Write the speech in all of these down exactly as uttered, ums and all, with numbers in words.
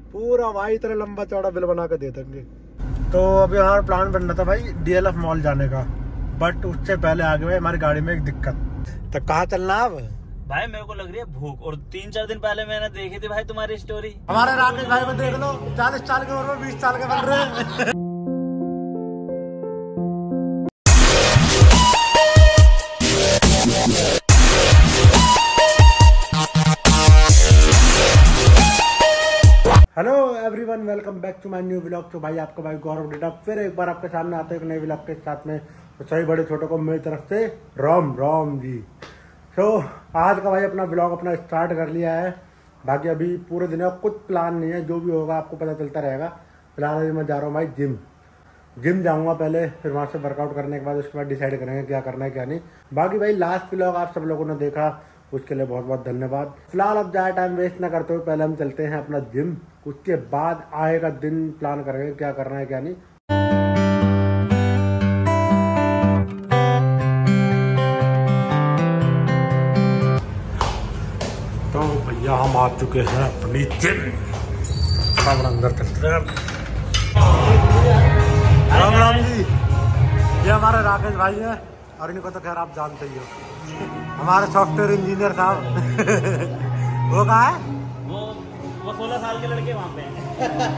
पूरा भाई इतना लंबा चौड़ा बिल बना के दे देंगे। तो अभी हमारा प्लान बन रहा था भाई डीएलएफ मॉल जाने का, बट उससे पहले आगे भाई हमारी गाड़ी में एक दिक्कत। तो कहाँ चलना अब भाई? मेरे को लग रही है भूख, और तीन चार दिन पहले मैंने देखी थी भाई तुम्हारी स्टोरी। हमारे राकेश भाई को देख लो, चालीस साल के उम्र में बीस साल के बन रहे हैं। Hello everyone, welcome back to my new vlog. तो भाई आपका भाई गौरव डेटा फिर एक बार आपके सामने आते हैं एक नए व्लॉग के साथ में। तो सभी बड़े छोटों को मेरी तरफ से राम राम जी। तो आज का भाई अपना व्लॉग अपना स्टार्ट कर लिया है। बाकी अभी पूरे दिन का कुछ प्लान नहीं है, जो भी होगा आपको पता चलता रहेगा। फिलहाल अभी मैं जा रहा हूँ भाई जिम जिम जाऊँगा पहले, फिर वहाँ से वर्कआउट करने के बाद उसके बाद डिसाइड करेंगे क्या करना है क्या नहीं। बाकी भाई लास्ट व्लॉग आप सब लोगों ने देखा, उसके लिए बहुत बहुत धन्यवाद। फिलहाल अब ज़्यादा टाइम वेस्ट ना करते हुए पहले हम चलते हैं अपना जिम, उसके बाद आएगा दिन प्लान करेंगे क्या करना है क्या नहीं। तो भैया हम आ चुके हैं अपनी जिम, सब अंदर चलते हैं। राम राम जी, ये हमारे राकेश भाई है और इनको तो खैर आप जानते ही हो, हमारे सॉफ्टवेयर इंजीनियर साहब। वो कहाँ है? वो वो सोलह साल के लड़के वहाँ पे हैं।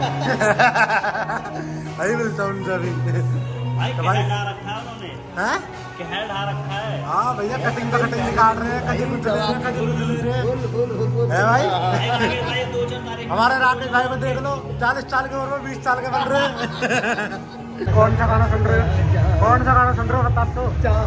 भाई मिलता उनसे भी भाई तो भाई ढा रखा है उन्होंने, हैं? क्या ढा रखा है। हाँ भैया, कटिंग पे कटिंग निकाल रहे हैं, कभी कुछ ले रहे हैं, कभी कुछ ले रहे हैं। है भाई दो चार तारीख हमारे राकेश भाई को देख लो, चालीस साल के उम्र में बीस साल के बन रहे हैं। कौन सा गाना सुन रहे हो? कौन सा गाना सुन रहे हो बता तो।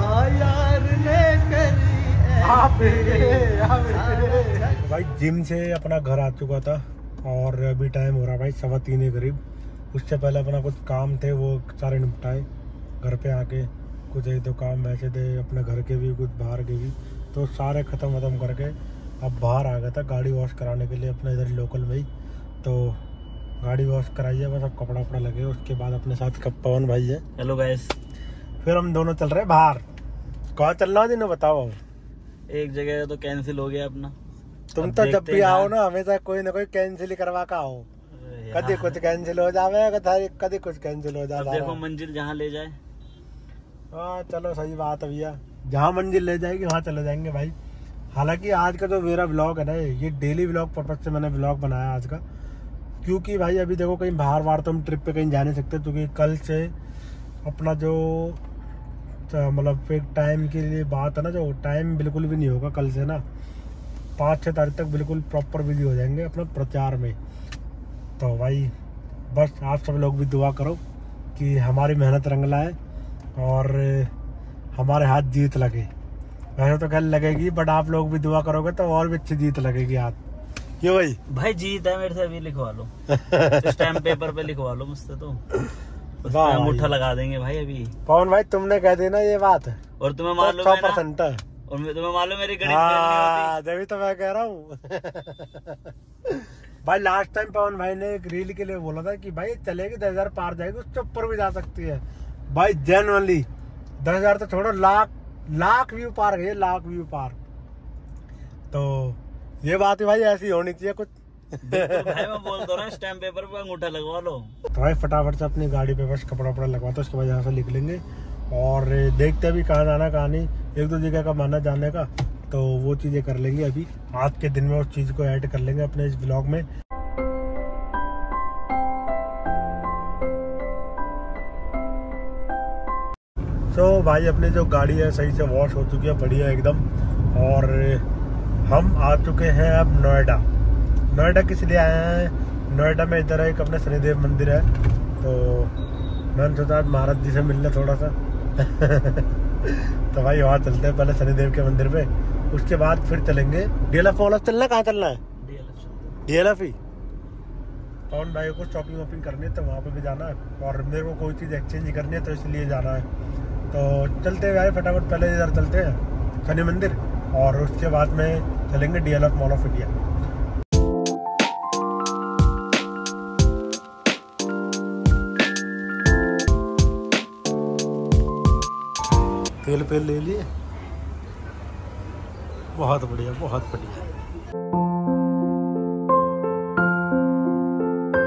भाई जिम से अपना घर आ चुका था और अभी टाइम हो रहा भाई सवा तीन के करीब। उससे पहले अपना कुछ काम थे वो सारे निपटाए, घर पे आके कुछ एक दो काम वैसे थे अपने घर के भी कुछ बाहर के भी, तो सारे ख़त्म ख़त्म करके अब बाहर आ गया था गाड़ी वॉश कराने के लिए अपने इधर लोकल में ही। तो गाड़ी वॉश कराई है, बस अब कपड़ा वपड़ा लगे। उसके बाद अपने साथ कब पवन भाई है। हेलो गाइस, फिर हम दोनों चल रहे हैं बाहर। कहाँ चलना है जिन्हें बताओ। एक जगह तो कैंसिल हो गया अपना। तुम तो जब भी आओ ना हमेशा कोई ना कोई कैंसिल ही करवा का आओ, कभी कुछ कैंसिल हो जावे, कभी कुछ कैंसिल हो जाता है। देखो मंजिल जहाँ ले जाए। हाँ चलो सही बात है भैया, जहाँ मंजिल ले जाएगी वहाँ चले जाएंगे भाई। हालांकि आज का जो मेरा व्लॉग है ना, ये डेली व्लॉग पर्पज से मैंने व्लॉग बनाया आज का, क्योंकि भाई अभी देखो कहीं बाहर बाहर तो हम ट्रिप पे कहीं जा नहीं सकते, क्योंकि कल से अपना जो मतलब एक टाइम के लिए बात है ना, जो टाइम बिल्कुल भी नहीं होगा कल से ना, पाँच छः तारीख तक बिल्कुल प्रॉपर बिजी हो जाएंगे अपना प्रचार में। तो भाई बस आप सब लोग भी दुआ करो कि हमारी मेहनत रंग लाए और हमारे हाथ जीत लगे। वैसे तो कल लगेगी, बट आप लोग भी दुआ करोगे तो और भी अच्छी जीत लगेगी हाथ। क्यों भाई? भाई जीत है मेरे से, अभी लिखवा लो स्टैम्प पेपर पे लिखवा लो मुझसे, तो अंगूठा लगा देंगे भाई अभी। पवन भाई तुमने कह देना ये बात है, और तुम्हें मालूम सौ है ना, परसेंट है, और तुम्हें मालूम मेरी गणित हाँ जब तो मैं कह रहा हूँ। भाई लास्ट टाइम पवन भाई ने एक रील के लिए बोला था कि भाई चलेगी दस हजार पार जाएगी, उससे ऊपर भी जा सकती है। भाई जेन्युइनली दस हजार तो छोड़ो, लाख लाख व्यू पार गए, लाख व्यू पार। तो ये बात है भाई ऐसी होनी चाहिए कुछ। भाई मैं बोल दो रहा हूँ स्टैम्प पेपर पे अंगूठा लगवा लो। तो भाई फटाफट से अपनी गाड़ी पे बस कपड़ा वपड़ा लगवाते, उसके बाद यहाँ से निकलेंगे और देखते भी कहाँ जाना कहाँ नहीं। एक दो जगह का माना जाने का, तो वो चीजें कर लेंगे अभी आज के दिन में, उस चीज को ऐड कर लेंगे अपने इस व्लॉग में। तो भाई अपनी जो गाड़ी है सही से वॉश हो चुकी है, बढ़िया एकदम। और हम आ चुके हैं अब नोएडा। नोएडा किस लिए आए हैं? नोएडा में इधर एक अपने शनिदेव मंदिर है, तो मैंने सोचा आज महाराज जी से मिलना थोड़ा सा। तो भाई वहाँ चलते हैं पहले शनिदेव के मंदिर पे, उसके बाद फिर चलेंगे डीएलएफ मॉल। चलना कहाँ चलना है? डीएलएफ ही। पवन भाई को शॉपिंग वॉपिंग करनी है तो वहाँ पे भी जाना है, और मेरे को कोई चीज़ एक्सचेंज करनी है तो इसलिए जाना है। तो चलते हैं भाई फटाफट, पहले इधर चलते हैं शनि मंदिर और उसके बाद में चलेंगे डीएलएफ मॉल ऑफ इंडिया। तेल पेल ले लिए, बहुत बढ़िया बहुत बढ़िया।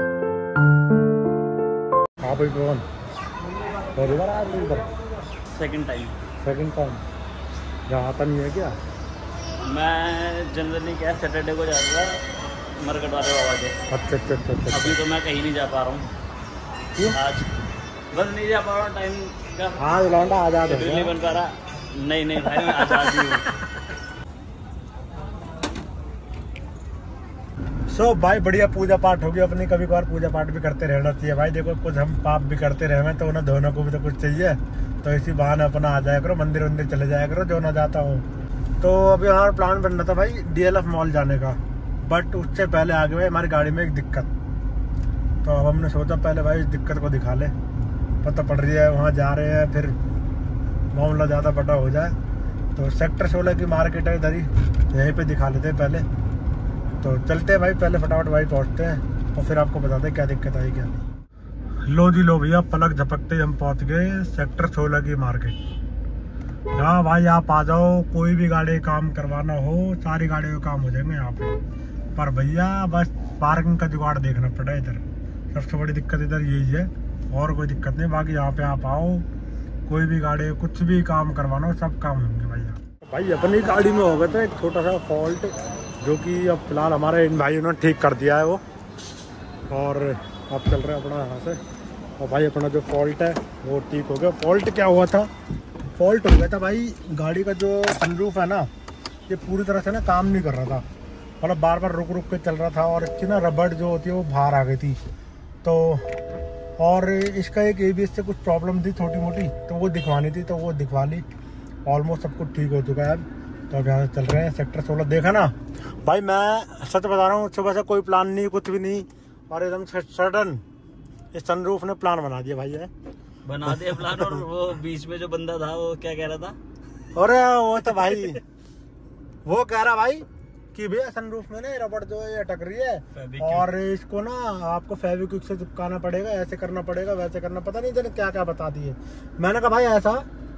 कोई कौन पहली बार आया इधर? Second time. Second time. यहाँ आता नहीं है क्या? मैं जनरली क्या सैटरडे को जाता था मरकट वाले बाबा के। अच्छा अच्छा अच्छा अच्छा। अभी तो मैं कहीं नहीं जा पा रहा हूँ। क्यों? आज बस नहीं जा पा रहा हूँ, टाइम का आज लौंडा आजाद शेड्यूल नहीं बन पा रहा। नहीं नहीं भाई मैं आजाद ही हूँ। सो so, भाई बढ़िया पूजा पाठ होगी अपनी। कभी कभार पूजा पाठ भी करते रहना चाहिए भाई। देखो कुछ हम पाप भी करते रहे तो उन्हें दोनों को भी तो कुछ चाहिए, तो इसी बहाने अपना आ जाया करो, मंदिर वंदिर चले जाया करो जो ना जाता हो। तो अभी हमारा प्लान बन रहा था भाई डीएलएफ मॉल जाने का, बट उससे पहले आगे भाई हमारी गाड़ी में एक दिक्कत। तो अब हमने सोचा पहले भाई इस दिक्कत को दिखा ले, पता पड़ रही है वहाँ जा रहे हैं फिर मामला ज़्यादा बड़ा हो जाए। तो सेक्टर सोलह की मार्केट है इधर ही, यहीं पे दिखा लेते हैं पहले। तो चलते हैं भाई पहले फटाफट भाई पहुँचते हैं और फिर आपको बताते हैं क्या दिक्कत आई क्या नहीं। लो जी लो भैया, पलक झपकते ही हम पहुँच गए सेक्टर सोलह की मार्केट। यहाँ भाई आप आ जाओ, कोई भी गाड़ी काम करवाना हो सारी गाड़ियों का काम हो जाएंगे यहाँ पे। पर भैया बस पार्किंग का जुगाड़ देखना पड़ा इधर, सबसे बड़ी दिक्कत इधर यही है, और कोई दिक्कत नहीं। बाकी यहाँ पे आप आओ, कोई भी गाड़ी कुछ भी काम करवाना हो सब काम होंगे भैया। भाई अपनी गाड़ी में हो गया था एक छोटा सा फॉल्ट, जो कि अब फिलहाल हमारे इन भाइयों ने ठीक कर दिया है वो, और अब चल रहे हैं अपना यहाँ से। और भाई अपना जो फॉल्ट है वो ठीक हो गया। फॉल्ट क्या हुआ था? फॉल्ट हो गया था भाई गाड़ी का जो सनरूफ है ना, ये पूरी तरह से ना काम नहीं कर रहा था, मतलब बार बार रुक रुक के चल रहा था, और इसकी ना रबड़ जो होती है वो बाहर आ गई थी। तो और इसका एक एबीएस से कुछ प्रॉब्लम थी छोटी मोटी, तो वो दिखवानी थी, तो वो दिखवा ली। ऑलमोस्ट सब कुछ ठीक हो चुका है अब। तो अब यहाँ से चल रहे हैं सेक्टर सोलह। देखा ना भाई, मैं सच बता रहा हूँ, सुबह से कोई प्लान नहीं कुछ भी नहीं, और एकदम सडन इस सनरूफ ने प्लान बना दिया भाई है बना दिया प्लान। और वो बीच में जो बंदा था वो क्या कह रहा था? अरे वो तो भाई वो कह रहा भाई कि भैया सनरूफ में ना रबड़ जो है अटक रही है, और इसको ना आपको फेविक्विक से चिपकाना पड़ेगा, ऐसे करना पड़ेगा, वैसे करना, पता नहीं इन्होंने क्या क्या बता दिए। मैंने कहा भाई ऐसा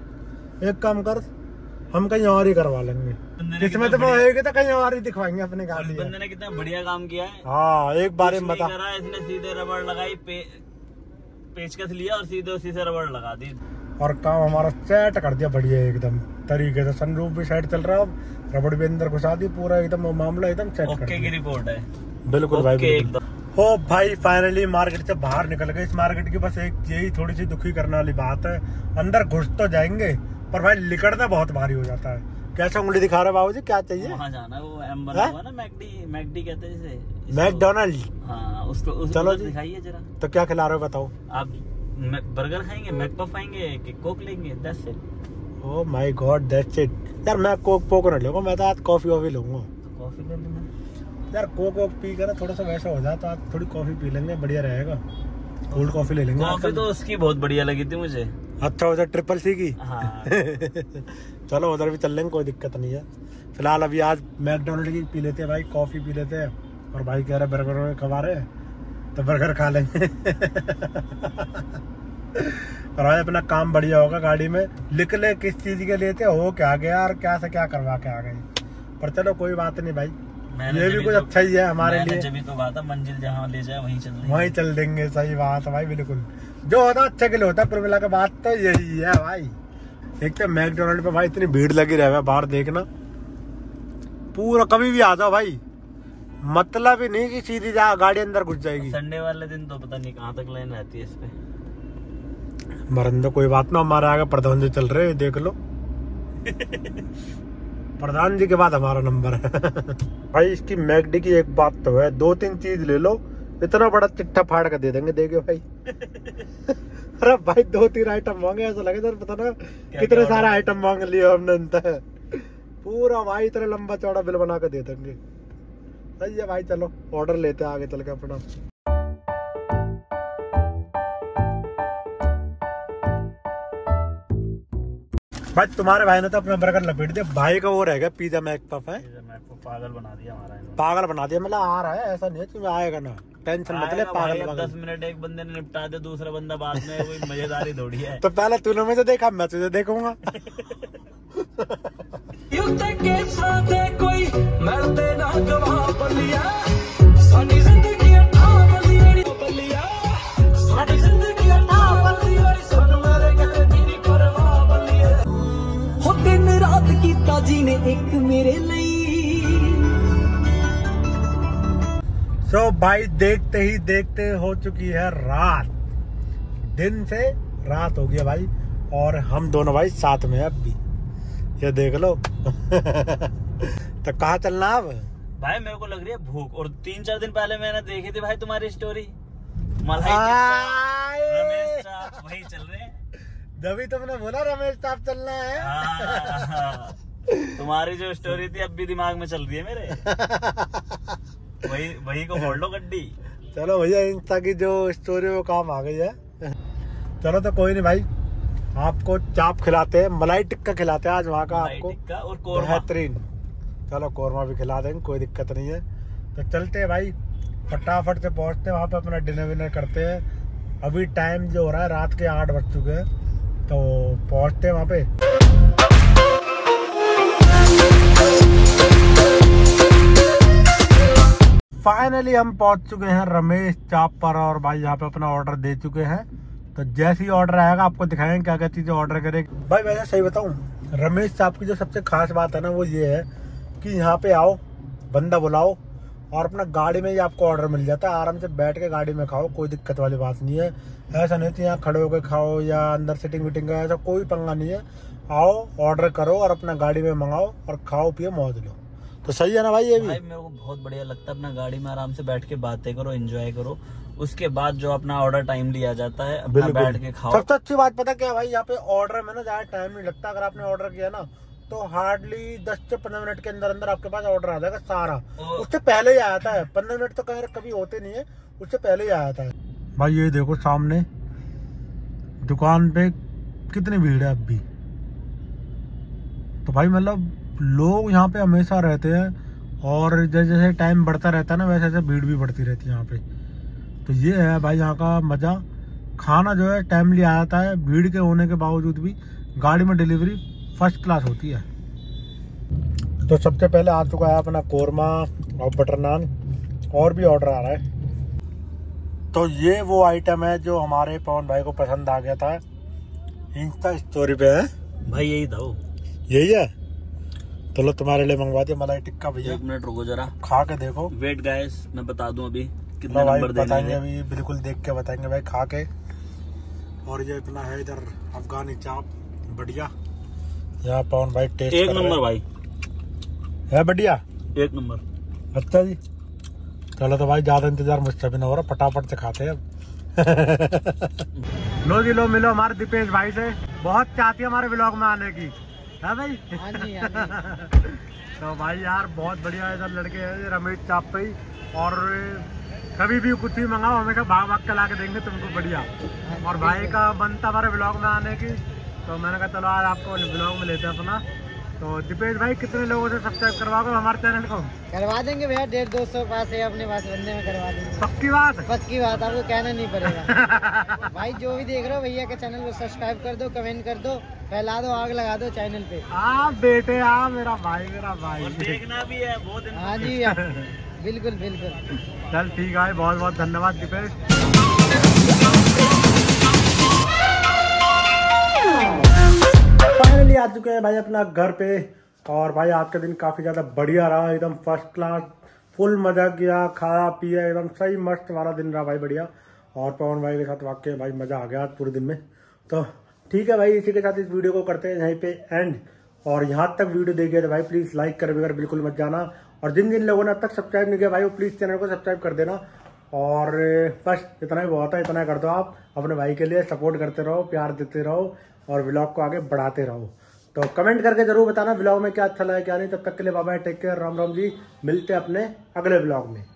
एक काम कर, हम कहीं और ही करवा लेंगे, इसमें तो होएगी तो कहीं और ही दिखवाएंगे अपने गाड़ी। बंदे ने कितना बढ़िया काम किया है। हाँ एक बार में बता, इसने सीधे रबड़ लगाई, पे, पेचकस लिया और सीधे उसी से रबड़ लगा दी, और काम हमारा सेट कर दिया बढ़िया एकदम तरीके से। सनरूफ भी साइड चल रहा है, रबड़ भी अंदर घुसा दी, पूरा एकदम मामला एकदम सेट कर दिया। ओके की रिपोर्ट है बिल्कुल भाई एकदम। हो भाई फाइनली मार्केट से बाहर निकल गए। इस मार्केट की बस एक यही थोड़ी सी दुखी करने वाली बात है, अंदर घुस तो जाएंगे पर भाई लिकड़ना बहुत भारी हो जाता है। कैसा उंगली दिखा रहे बाबू जी, क्या चाहिए? वहाँ जाना है, वो एम बना हुआ ना, मैकडी मैकडी कहते हैं जिसे, मैकडोनल्ड। हाँ उसको, उसको चलो दिखाइए जरा। तो क्या खिला रहे हो बताओ? आप बर्गर खाएंगे, मैकपफ खाएंगे कि कोक लेंगे? That's it. Oh my god that's it. यार मैं कोक पोक नहीं लूंगा, मैं तो आज कॉफी वॉफी लूंगा। कॉफी ले लेना यार, कोक वोक पी कर थोड़ा सा वैसा हो जाए, तो आज थोड़ी कॉफी पी लेंगे, बढ़िया रहेगा। कोल्ड कॉफी ले लेंगे। कॉफी तो उसकी बहुत बढ़िया लगी थी मुझे। अच्छा उधर ट्रिपल सी की? हाँ। चलो उधर भी चल लेंगे, कोई दिक्कत नहीं है। फिलहाल अभी आज मैकडोनल्ड की पी लेते हैं भाई, कॉफी पी लेते हैं, और भाई कह रहे बर्गर खवा रहे हैं तो बर्गर खा लेंगे। और भाई अपना काम बढ़िया होगा, गाड़ी में लिख ले किस चीज के लिए थे, हो क्या गया और क्या से क्या करवा के आ गए। पर चलो कोई बात नहीं भाई, ये भी कुछ तो, अच्छा ही है हमारे लिए। जब भी तो बात है, मंजिल जहाँ ले जाए वहीं चल वहीं चल देंगे। सही बात है भाई, बिल्कुल जो होता अच्छे के लिए होता है। कुल मिला के बात तो यही है भाई। एक तो मैकडोनल्ड पे भाई इतनी भीड़ लगी रहे, बाहर देखना पूरा, कभी भी आ जाओ भाई, मतलब ही नहीं कि सीधी जा गाड़ी अंदर घुस जाएगी। संडे वाले दिन तो पता नहीं कहाँ तक लाइन रहती है इस पे। मरंदो कोई बात ना, हमारे आगे प्रधान जी चल रहे हैं, देख लो। प्रधान जी के बाद हमारा नंबर है। भाई इसकी मैकडी की एक बात तो है, दो तीन चीज ले लो, इतना बड़ा चिट्ठा फाड़ कर दे देंगे, देखियो भाई। अरे भाई दो तीन आइटम मांगे, ऐसा लगे सर पता ना कितने सारे आइटम मांग लिए हमने। पूरा भाई इतना लंबा चौड़ा बिल बना कर दे देंगे। सही है भाई, चलो ऑर्डर लेते हैं आगे चल के अपना। भाई तुम्हारे भाई ने तो अपना बर्गर लपेट दिया, भाई का वो रह गया पिज्जा मैकपफ है। पागल बना दिया हमारा, पागल बना दिया। मतलब आ रहा है, ऐसा नहीं है कि आएगा ना, टेंशन मत ले। पागल दस मिनट एक बंदे ने निपटा दे, दूसरा बंदा बाद में, कोई मजेदारी थोड़ी है। तो पहले तूने मुझे देखा, मैं तुझे देखूंगा। कोई मरते ना गवा बलिया, साडी जिंदगी अठा बलिया, साडी जिंदगी अठा तेरे लिए। सो so, भाई देखते ही देखते हो चुकी है रात, दिन से रात हो गया भाई, और हम दोनों भाई साथ में अब भी, ये देख लो। तो कहाँ चलना अब भाई? मेरे को लग रही है भूख, और तीन चार दिन पहले मैंने देखी थी भाई तुम्हारी स्टोरी, मलाई रमेश चाप, वही चल रहे हैं। जब तुमने बोला रमेश चाप चलना है। हाँ, तुम्हारी जो स्टोरी थी अब भी दिमाग में चल रही है मेरे। वही वही को फोड़ लो गड्डी। चलो भैया, इंस्टा की जो स्टोरी वो काम आ गई है। चलो तो कोई नहीं भाई, आपको चाप खिलाते हैं, मलाई टिक्का खिलाते हैं आज वहाँ का आपको, टिक्का और कोरमा बेहतरीन। चलो कोरमा भी खिला देंगे, कोई दिक्कत नहीं है। तो चलते हैं भाई, फटाफट से पहुँचते हैं वहाँ पे, अपना डिनर विनर करते हैं। अभी टाइम जो हो रहा है रात के आठ बज चुके हैं, तो पहुँचते हैं वहाँ पे। फाइनली हम पहुँच चुके हैं रमेश चाप पर, और भाई यहाँ पे अपना ऑर्डर दे चुके हैं। तो जैसे ही ऑर्डर आएगा आपको दिखाएंगे क्या क्या चीजें ऑर्डर करें। भाई वैसे सही बताऊं, रमेश चाप की जो सबसे खास बात है ना वो ये है कि यहाँ पे आओ, बंदा बुलाओ और अपना गाड़ी में ही आपको ऑर्डर मिल जाता है। आराम से बैठ के गाड़ी में खाओ, कोई दिक्कत वाली बात नहीं है। ऐसा नहीं कि यहाँ खड़े होकर खाओ या अंदर सिटिंग विटिंग का ऐसा कोई पंगा नहीं है। आओ, ऑर्डर करो और अपना गाड़ी में मंगाओ और खाओ पियो मौज लो। तो सही है ना भाई? ये भी भाई मेरे को बहुत बढ़िया लगता है, अपना गाड़ी में आराम से बैठ के बातें करो, एंजॉय करो, उसके बाद जो अपना ऑर्डर टाइम लिया जाता है अपना बैठ के खाओ। सबसे अच्छी बात पता क्या है भाई, यहाँ पे ऑर्डर में ना ज्यादा टाइम नहीं लगता। अगर आपने ऑर्डर किया ना तो हार्डली दस से पंद्रह मिनट के अंदर अंदर आपके पास ऑर्डर आ जाएगा सारा। उससे पहले ही आ जाता है, पंद्रह मिनट तो कहीं कभी होते नहीं है, उससे पहले ही आ जाता है। भाई ये देखो सामने दुकान पे कितनी भीड़ है अब भी। तो भाई मतलब लोग यहाँ पे हमेशा रहते हैं, और जैसे जैसे टाइम बढ़ता रहता है ना वैसे वैसे भीड़ भी बढ़ती रहती है यहाँ पे। तो ये है भाई यहाँ का मजा, खाना जो है टाइमली आ जाता है, भीड़ के होने के बावजूद भी गाड़ी में डिलीवरी फर्स्ट क्लास होती है। तो सबसे पहले आ चुका है अपना कोरमा और बटर नान, और भी ऑर्डर आ रहा है। तो ये वो आइटम है जो हमारे पवन भाई को पसंद आ गया था, इंस्टा स्टोरी पे है भाई, यही था वो, यही है। चलो तुम्हारे लिए मंगवा दिया मलाई टिक्का भैया। एक मिनट रुको जरा, खा के देखो। वेट गाइस, मैं बता दूं अभी कितने नंबर देने हैं। अभी बिल्कुल देख के बताएंगे भाई खा के। और ये इतना है इधर अफगानी चाप, बढ़िया। यहाँ पवन भाई टेस्ट एक नंबर भाई है, बढ़िया एक नंबर। अच्छा जी, चलो तो भाई ज्यादा इंतजार मुझसे भी ना हो रहा, फटाफट से खाते हैं अब। लो जी लो, मिलो हमारे दीपेश भाई से, बहुत चाहती है हमारे ब्लॉग में आने की, है भाई? हाँ जी, हाँ जी। तो भाई यार बहुत बढ़िया इधर लड़के हैं रमेश चाप पे ही, और कभी भी कुछ भी मंगाओ हमेशा भाग भाग के ला के देंगे तुमको, बढ़िया। और भाई का बनता हमारे ब्लॉग में आने की, तो मैंने कहा चलो आज आपको ब्लॉग में लेते हैं अपना। तो दीपेश भाई कितने लोगों से सब्सक्राइब करवाओगे हमारे चैनल को? करवा देंगे भैया, डेढ़ दो सौ पास है अपने पास, बंदे में करवा देंगे। पक्की बात? पक्की बात, आपको कहना नहीं पड़ेगा। भाई जो भी देख रहे हो भैया के चैनल को सब्सक्राइब कर दो, कमेंट कर दो, फैला दो, आग लगा दो चैनल पे। हाँ बेटे, हाँ मेरा भाई, मेरा भाई। और देखना भी है बहुत दिन। हाँ जी बिल्कुल बिल्कुल। चल ठीक है, बहुत बहुत धन्यवाद दीपेश। फाइनली आ चुके हैं भाई अपना घर पे, और भाई आज का दिन काफी ज्यादा बढ़िया रहा, एकदम फर्स्ट क्लास, फुल मजा किया, खाया पिया, एकदम सही मस्त वाला दिन रहा भाई, बढ़िया। और पवन भाई के साथ वाकई भाई मजा आ गया आज पूरे दिन में। तो ठीक है भाई, इसी के साथ इस वीडियो को करते हैं यहीं पे एंड। और यहाँ तक वीडियो देखिए तो भाई प्लीज लाइक कर बगैर बिल्कुल मत जाना, और जिन जिन लोगों ने अब तक सब्सक्राइब नहीं किया भाई वो प्लीज चैनल को सब्सक्राइब कर देना। और बस इतना ही बहुत है, इतना कर दो आप, अपने भाई के लिए सपोर्ट करते रहो, प्यार देते रहो और व्लॉग को आगे बढ़ाते रहो। तो कमेंट करके जरूर बताना व्लॉग में क्या अच्छा लगा क्या नहीं। तब तक के लिए bye bye, take care, Ram Ram ji, मिलते हैं अपने अगले व्लॉग में।